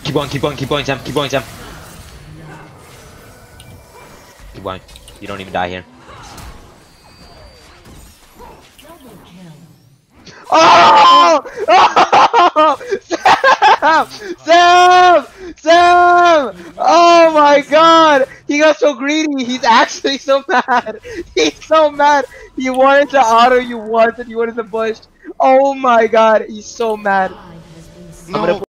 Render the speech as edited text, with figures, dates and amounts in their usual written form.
Keep going, keep going, keep going, Sam. Keep going, Sam. Keep going. You don't even die here. Oh! Oh! Sam! Sam! Sam! Oh my god! He got so greedy. He's actually so mad. He's so mad. He wanted to auto you once and you wanted to push. Oh my god. He's so mad. I'm gonna